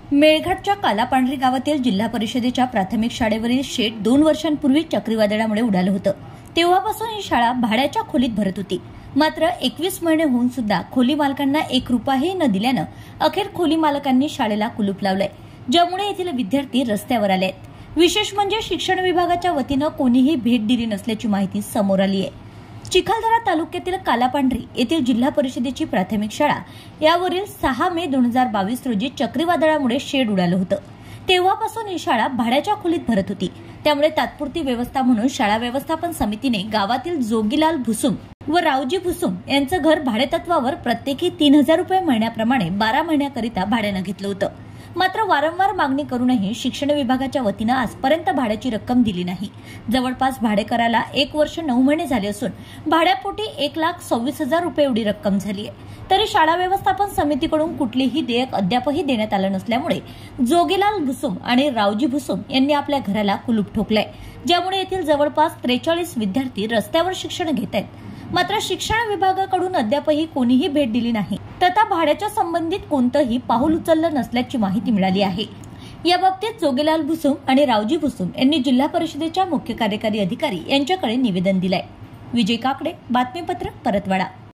मेळघाटच्या कालापांढरी गावातील जिल्हा परिषदेच्या प्राथमिक शाळेवरील शेड 2 वर्षांपूर्वी चक्रीवादळामुळे उडालं होतं। तेव्हापासून ही शाळा भाड्याच्या खोलीत भरत होती। मात्र 21 महिने होऊन सुद्धा खोली मालकांना 1 रुपयाही न दिल्यानं अखेर खोली मालकांनी शाळेला कुलूप लावलंय, ज्यामुळे येथील विद्यार्थी रस्त्यावर आले आहेत। विशेष म्हणजे शिक्षण विभागाच्या वतीनं कोणीही भेट दिली नसल्याची माहिती समोर आली आहे। चिखलदरा तालुक्यातील कालापांढरी येथील जिल्हा परिषदेची प्राथमिक शाळा यावरील 6 मे 2022 रोजी चक्रीवादळामुळे शेड उडालं होतं। तेव्हापासून ही शाळा भाड्याच्या खोलीत भरत होती। त्यामुळे तात्पुरती व्यवस्था म्हणून शाळा व्यवस्थापन समितीने गावातील जोगीलाल भुसुम व रावजी भुसुम यांचं घर भाडेतत्वावर प्रत्येकी 3000 रुपये महिन्याप्रमाणे 12 महिन्याकरिता भाड्यानं घेतलं होतं। मात्र वारंवार मागणी करूनही शिक्षण विभागाच्या वतीनं आजपर्यंत भाड्याची रक्कम दिली नाही। जवळपास भाडेकराला 1 वर्ष 9 महिने झाले असून भाड्यापोटी 1,26,000 रुपये एवढी रक्कम झाली आहे। तरी शाळा व्यवस्थापन समितीकडून कुठलीही देयक अद्यापही देण्यात आलं नसल्यामुळे जोगीलाल भुसुम आणि रावजी भुसुम यांनी आपल्या घराला कुलूप ठोकलंय, ज्यामुळे येथील जवळपास 43 विद्यार्थी रस्त्यावर शिक्षण घेत आहेत। मात्र शिक्षण विभागाकडून अद्यापही कोणीही भेट दिली नाही तथा भाड्याच्या संबंधित कोणतंही पाऊल उचललं नसल्याची माहिती मिळाली आहे। या बाबतीत जोगीलाल भुसुम आणि रावजी भुसुम यांनी जिल्हा परिषदेच्या मुख्य कार्यकारी अधिकारी यांच्याकडे निवेदन दिलंय। विजय काकडे, बातमीपत्र, परतवाडा।